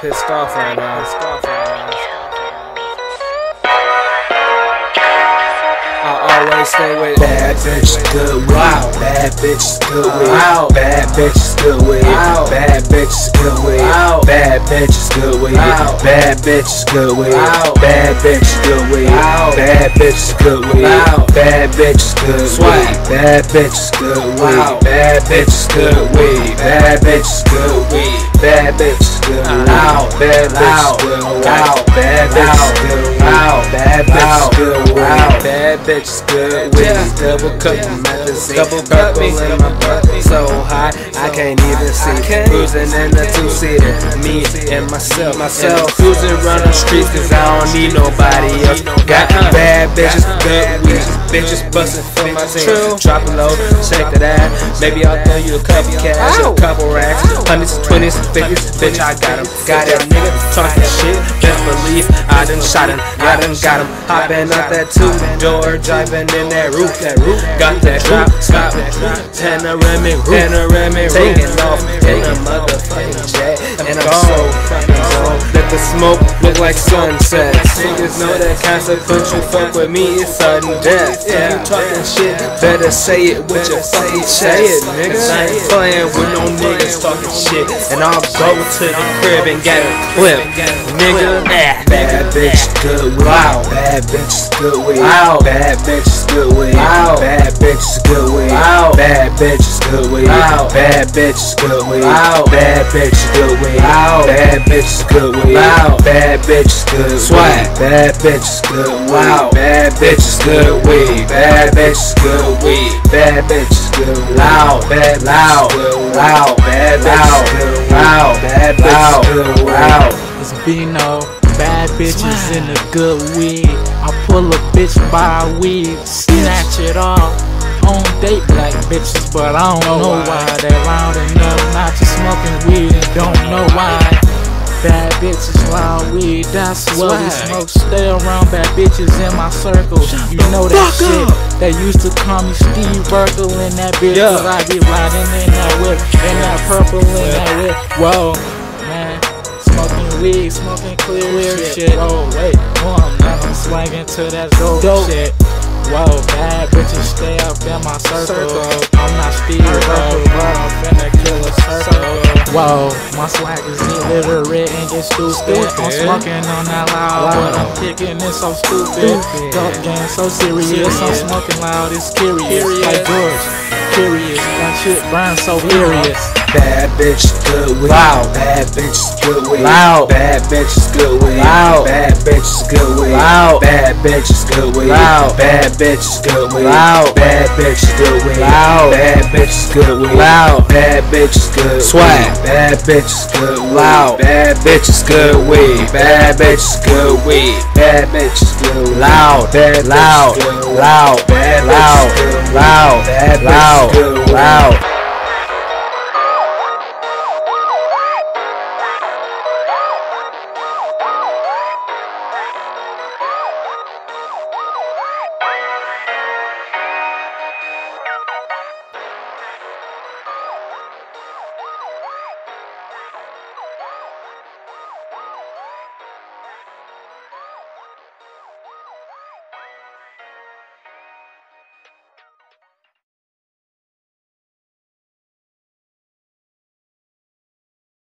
Pissed off right now. I always stay with bad bitch, good weed. Wow. Bad bitch, good weed. Wow. Bad bitch, good weed. Wow. Bad bitch, good weed. Wow. Bad bitch, good weed. Wow. Bad bitch, good weed. Wow. Bad bitch, good weed. Wow. Bad bitch, good weed. Wow. Bad bitch, good weed. Bad bitch, good weed. Bad bitch, good weed. Bad bitch, good weed. Bad bitch, good weed. Wow. Bad bitch, good weed. Wow. Bad bitch, good weed. Wow. Bad bitch, good weed. bad bitches good with me. Double cup magazine, double purple in my butt, so high I can't even see. Cruising in a two-seater, me and myself. Cruising around the streets 'cause I don't need nobody else. Got bad bitches, good weed, bitches bustin' for my team. Drop it low, shake that ass. Maybe I'll throw you a couple cash, a couple racks, hundreds, 20s, 50s. Bitch, I got 'em. Got that nigga talking shit. Best believe I done shot him. I done got him. Hopping up that two-door, driving in that roof. Got that drop, stop, panoramic roof, taking off in a motherfucking jet, and I'm so fucking gone. Let the smoke look like sunset. Niggas know that consequence. You fuck with me, it's sudden death. If you talking shit, better say it with your fucking chest. Niggas, I ain't playing with no niggas talking shit, and I'll go to the crib and get a clip, nigga. Bad bitch, good weed. Wow. Bad bitch, good weed. Wow. Bad bitch, good weed. Wow. Bad bitch, good weed. Wow. Bad bitch, good weed. Wow. Bad bitch, good weed. Wow. Bad bitch, good weed. Wow. Bad bitch, good weed. Wow. Bad bitch, good swag. Bad bitch, good wow. Bad bitch, good weed. Bad bitch, good weed. Bad bitch, good loud. Bad loud. Loud. Bad loud. Loud. Bad bitch, good wow. It's Bino, bad bitches in the good weed. I pull a bitch by weed, snatch it off. On date black bitches, but I don't know why. They loud enough not to smoking weed and don't know why. Bad bitches, loud weed, that's what we smoke. Stay around bad bitches in my circle. You know that shit. They used to call me Steve Urkel in that bitch, cause I be riding in that whip, in that purple in that whip. Whoa, man. Smoking weed, smoking clear shit. Oh wait, I'm swagging to that dope shit. Whoa, bad bitches stay up in my circle. I'm not Steve Urkel, but I'm finna kill a circle. Whoa, my swag is illiterate and get stupid. I'm smoking on that loud, but I'm kicking it so stupid. Dope game so serious, I'm smoking loud, it's curious. Like George, curious, that shit burns so furious. Bad bitch, good weed. Wow. Bad bitch, good weed. Loud. Bad bitch, good weed. Loud. Bad bitch, good weed. Loud. Bad bitch, good weed. Loud. Bad bitch, good weed. Loud. Bad bitch, good weed. Loud. Bad bitch, good weed. Loud. Bad bitch, good swag. Bad bitch, good weed. Loud. Bad bitch, good weed. Bad bitch, good weed. Bad bitch, good Loud. Bad Loud. Loud. Loud. Bad Loud. bitch, good Loud. Bad Loud. bitch, good Loud.